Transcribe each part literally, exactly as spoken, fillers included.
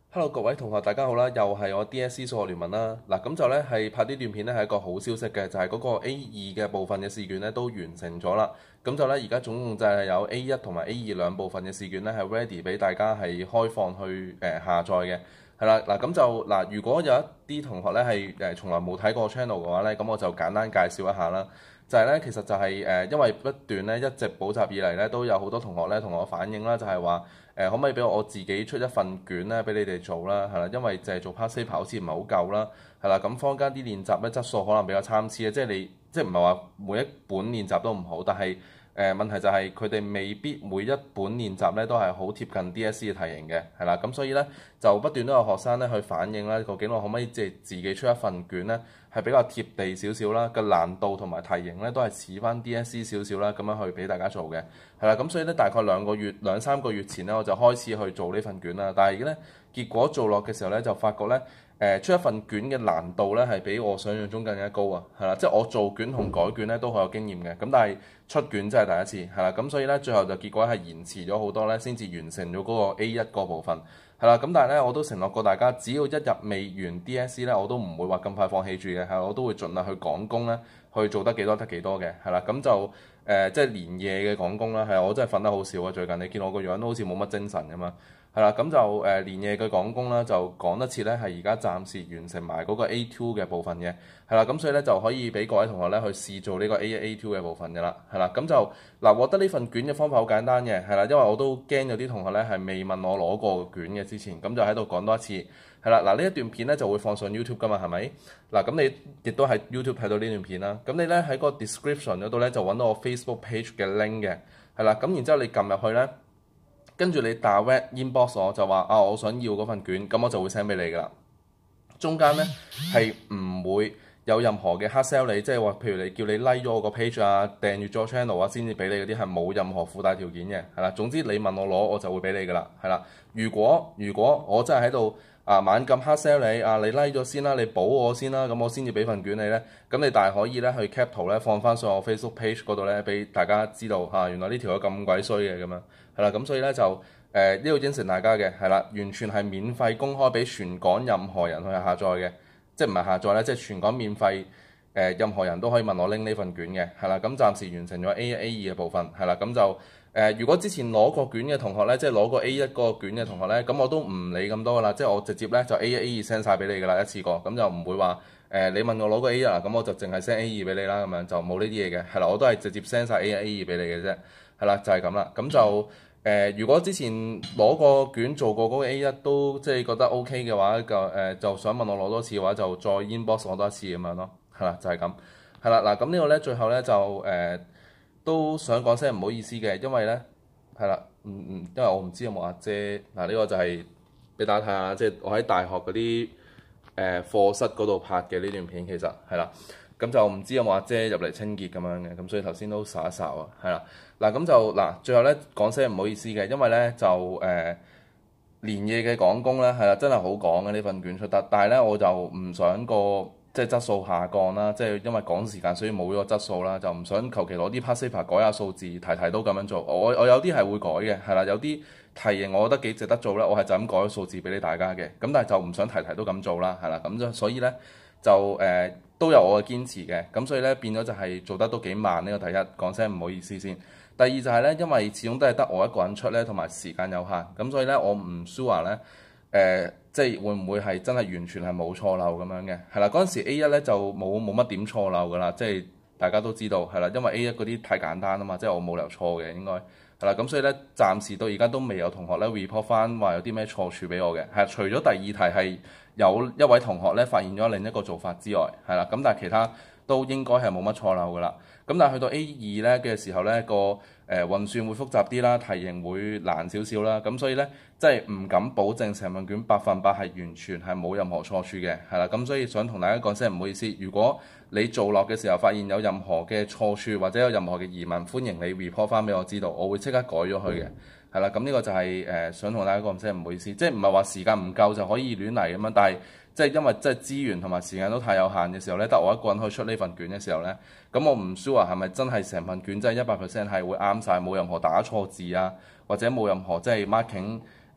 Hello，各位同學，大家好啦！又係我 D.S.C 數學聯盟啦。嗱，咁就咧係拍呢段片咧係一個好消息嘅，就係、是、嗰個 A 二嘅部分嘅試卷咧都完成咗啦。咁就咧而家總共就係有 A 一同埋 A 二兩部分嘅試卷咧係 ready 俾大家係開放去誒、呃、下載嘅。係啦，嗱咁就嗱，如果有一啲同學咧係誒從來冇睇過 channel 嘅話咧，咁我就簡單介紹一下啦。就係咧，其實就係、是、誒、呃，因為不斷咧一直補習以嚟咧，都有好多同學咧同我反映啦，就係話誒，可唔可以俾我自己出一份卷咧俾你哋做啦，係啦，因為淨係做 past paper 好似唔係好夠啦，係啦，咁坊間啲練習咧質素可能比較參差啊，即係你即係唔係話每一本練習都唔好，但係誒、呃、問題就係佢哋未必每一本練習咧都係好貼近 D.S.C 嘅題型嘅，係啦，咁所以咧就不斷都有學生咧去反映啦，究竟我可唔可以即係自己出一份卷咧？係比較貼地少少啦，個難度同埋題型咧都係似翻 D.S.C 少少啦，咁樣去俾大家做嘅，係啦，咁所以咧大概兩個月兩三個月前咧我就開始去做呢份卷啦，但係咧結果做落嘅時候咧就發覺咧誒、呃、出一份卷嘅難度咧係比我想象中更加高啊，係啦，即係我做卷同改卷咧都好有經驗嘅，咁但係出卷真係第一次，係啦，咁所以咧最後就結果係延遲咗好多咧，先至完成咗嗰個 A 一個部分。係啦，咁但係咧，我都承諾過大家，只要一日未完 D.S.C 咧，我都唔會話咁快放棄住嘅，係我都會盡量去趕工咧，去做得幾多得幾多嘅，係啦，咁就誒、呃、即係連夜嘅趕工啦，係我真係瞓得好少啊，最近你見我個樣都好似冇乜精神咁嘛。係啦，咁就誒、呃、連夜嘅趕工啦，就講得切咧，係而家暫時完成埋嗰個 A 二 嘅部分嘅，係啦，咁所以咧就可以俾各位同學咧去試做呢個 A 一 A 二 嘅部分嘅啦，係啦，咁就嗱獲得呢份卷嘅方法好簡單嘅，係啦，因為我都驚有啲同學咧係未問我攞過卷嘅之前，咁就喺度講多一次，係啦，嗱呢一段片咧就會放上 YouTube 噶嘛，係咪？嗱咁你亦都喺 YouTube 睇到呢段片啦，咁你咧喺個 description 嗰度咧就揾到我 Facebook page 嘅 link 嘅，係啦，咁然之後你撳入去咧。跟住你 direct inbox 我就話啊，我想要嗰份卷，咁我就會 send 俾你噶啦。中間咧係唔會有任何嘅 hard sell 你，即係話譬如你叫你 like 咗我個 page 啊、訂閱咗 channel 啊，先至俾你嗰啲係冇任何附帶條件嘅，係啦。總之你問我攞，我就會俾你噶啦，係啦。如果如果我真係喺度啊猛咁 hard sell 你啊，你 like 咗先啦，你補我先啦，咁我先至俾份卷你咧。咁你大可以咧去 cap 圖咧放翻上我 Facebook page 嗰度咧，俾大家知道嚇、啊，原來呢條友咁鬼衰嘅咁樣。係啦，咁所以咧就誒呢度應承大家嘅係啦，完全係免費公開俾全港任何人去下載嘅，即係唔係下載咧，即係全港免費誒、呃，任何人都可以問我拎呢份卷嘅，係啦，咁暫時完成咗 A 一 A 二嘅部分，係啦，咁就誒、呃、如果之前攞過卷嘅同學咧，即係攞過 A 一嗰個卷嘅同學咧，咁我都唔理咁多噶啦，即係我直接咧就 A 一 A 二 send 晒俾你噶啦，一次過，咁就唔會話誒、呃、你問我攞個 A 一啊，咁我就淨係 send A 二俾你啦，咁樣就冇呢啲嘢嘅，係啦，我都係直接 send 晒 A 一 A 二俾你嘅啫，係啦，就係咁啦，咁就。誒、呃，如果之前攞過卷做過嗰個 A 一都即係覺得 OK 嘅話，就誒、呃、就想問我攞多次嘅話，就再 inbox 我多一次咁樣咯，係啦，就係、是、咁，係啦，嗱咁呢個咧最後咧就誒、呃、都想講聲唔好意思嘅，因為咧係啦，嗯嗯，因為我唔知有冇阿姐嗱，呢、這個就係俾大家睇下，即係我喺大學嗰啲誒課室嗰度拍嘅呢段片，其實係啦。咁就唔知有冇阿姐入嚟清潔咁樣嘅，咁所以頭先都睄一睄啊，係啦，嗱咁就嗱，最後咧講聲唔好意思嘅，因為咧就誒、呃、連夜嘅趕工咧係啦，真係好趕嘅呢份卷出得，但係咧我就唔想個即係質素下降啦，即係因為趕時間所以冇咗質素啦，就唔想求其攞啲 past paper 改下數字，題題都咁樣做，我我有啲係會改嘅，係啦，有啲題型我覺得幾值得做咧，我係就咁改咗數字俾你大家嘅，咁但係就唔想題題都咁做啦，係啦，咁就所以咧就誒。呃都有我嘅堅持嘅，咁所以咧變咗就係做得都幾慢呢、呢個第一，講聲唔好意思先。第二就係咧，因為始終都係得我一個人出咧，同埋時間有限，咁所以咧我唔 sure 咧，誒、呃、即係會唔會係真係完全係冇錯漏咁樣嘅，係啦，嗰陣時 A 一咧就冇冇乜點錯漏噶啦，即係大家都知道係啦，因為 A 一嗰啲太簡單啊嘛，即係我冇理由錯嘅應該係啦，咁所以咧暫時到而家都未有同學咧 report 翻話有啲咩錯處俾我嘅，係除咗第二題係。有一位同學咧發現咗另一個做法之外，係啦，咁但係其他都應該係冇乜錯漏噶啦。咁但係去到 A 二咧嘅時候咧，個誒、呃、運算會複雜啲啦，題型會難少少啦。咁所以咧，即係唔敢保證成份卷百分百係完全係冇任何錯處嘅，係啦。咁所以想同大家講聲唔好意思，如果你做落嘅時候發現有任何嘅錯處或者有任何嘅疑問，歡迎你 report 翻俾我知道，我會即刻改咗佢嘅。係啦，咁呢個就係、是、誒、呃、想同大家講聲唔好意思，即係唔係話時間唔夠就可以亂嚟咁樣，但係即係因為即係資源同埋時間都太有限嘅時候咧，得我一個人去出呢份卷嘅時候咧，咁我唔 sure 係咪真係成份卷真係一百 percent 係會啱晒，冇任何打錯字啊，或者冇任何即係 marking 誒、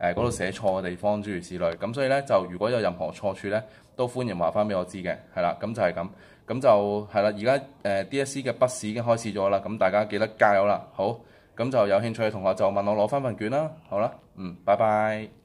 誒嗰度寫錯嘅地方，諸如此類。咁所以咧就如果有任何錯處咧，都歡迎話翻俾我知嘅，係啦，咁就係咁，咁就係啦。而家誒 D S E 嘅筆試已經開始咗啦，咁大家記得加油啦。好，咁就有興趣嘅同學就問我攞翻份卷啦。好啦，嗯，拜拜。